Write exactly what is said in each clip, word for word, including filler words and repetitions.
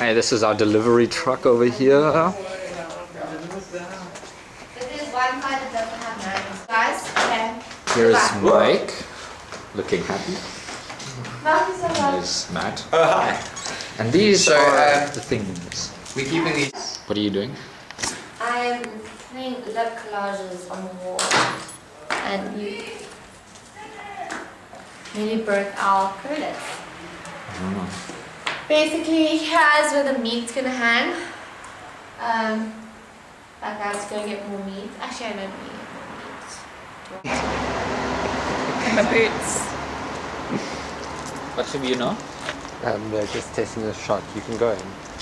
Hey, this is our delivery truck over here. This is one side that doesn't have knives. Guys, okay. Here's Mike, looking happy. Welcome. There's Matt. Oh, hi. And these So, are uh, the things. We're keeping these. What are you doing? I'm putting lip collages on the wall. And you nearly broke our curlers. Oh. Basically, here's where the meat's gonna hang. Um, that guy's gonna get more meat. Actually, I don't need more meat. And my boots. What have you know? Um, they're just testing the shot. You can go in.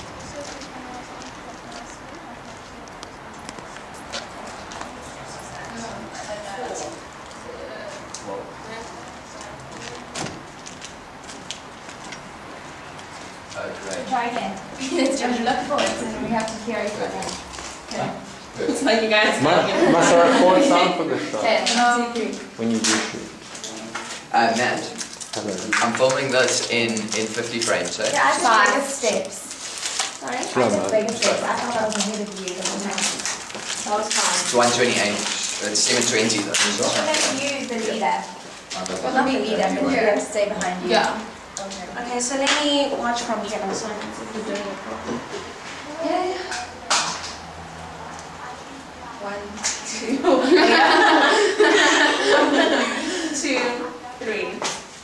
Try again. It's just look for it and we have to hear each other. Okay. It's like you guys Must, must I record sound for this shot? Okay, one, two, three. When you do shoot. Uh, Matt, Hello. I'm filming this in, in fifty frames, eh? Yeah, I just Five. bigger steps. Sorry? Slow I just mo. bigger steps. I thought I was ahead of you. That was fine. It's one twenty-eight. It's seven twenty though. Let's use the leader. Well, not the leader, but you have to stay behind you. Yeah. Okay, so let me watch from here so I can see if you're doing it properly. Yeah. One, two. Two, three.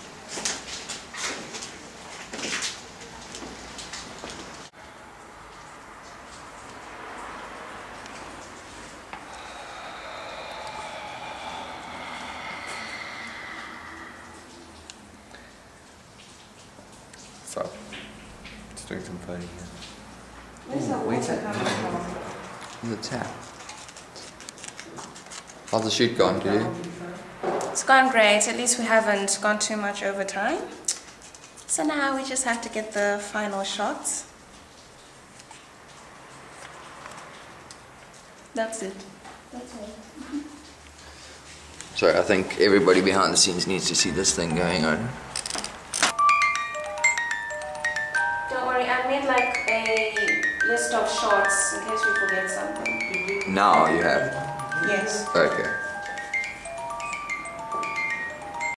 So, just doing some photo here. Where's the where's water that? coming from? The tap. How's the shoot gone, did you? It's gone great. At least we haven't gone too much over time. So now we just have to get the final shots. That's it. That's it. So I think everybody behind the scenes needs to see this thing going on. Don't worry, I made like a list of shots in case we forget something. Now you have. Yes. Okay.